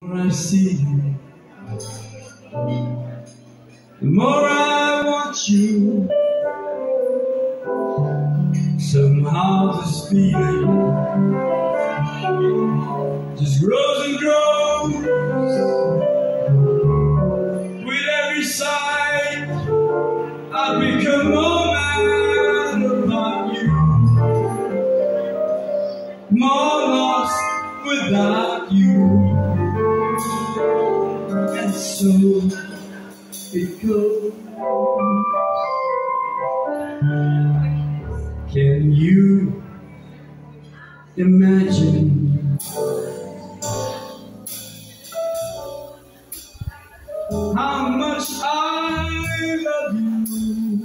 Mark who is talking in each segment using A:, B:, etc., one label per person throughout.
A: When I see you, the more I want you. Somehow this feeling just grows and grows. With every sight, I become more mad about you, more lost without you. And so it goes. Can you imagine how much I love you?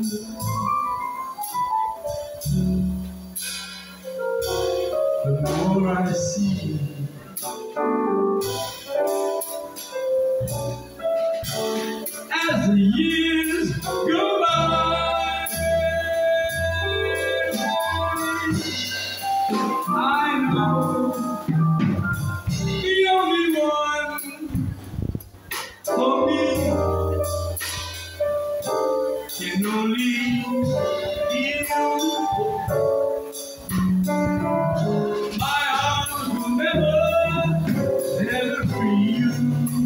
A: The more I see you, as the years go by, I know the only one for me can only be you. My arms will never free you,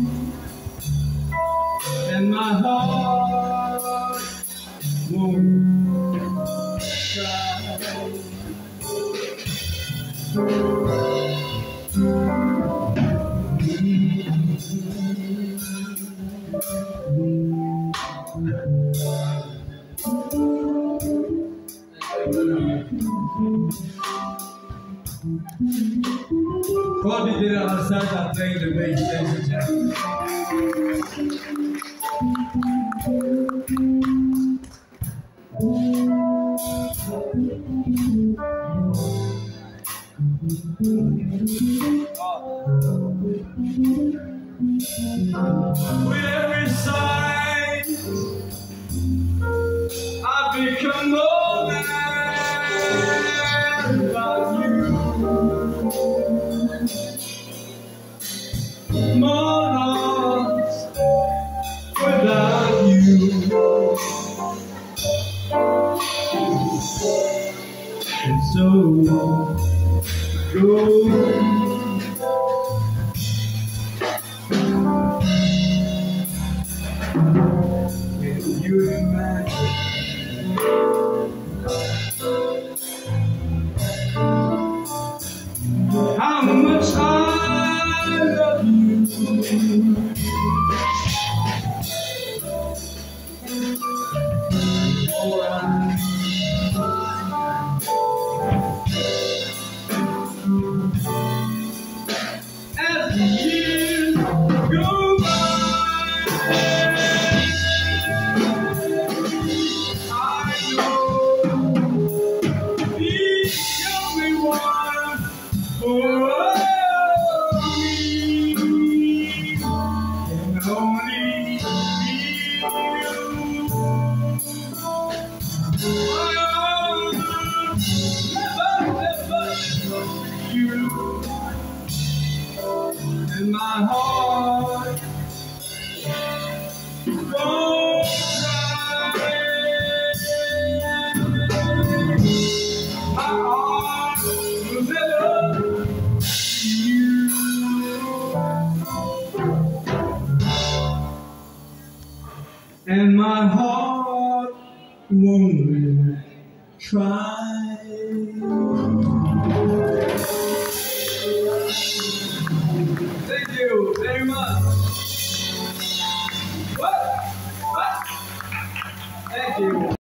A: and my heart won't cry. Quando did I start playing the bass, ladies and gentlemen? With every sigh, I become more mad about you, more lost without you. And so go. Can you imagine how much I love you? As the years go by, I know the only one for me can only be you. Never you, and my heart won't cry. My heart will never see you, and my heart won't try. Thank you very much. What? Thank you.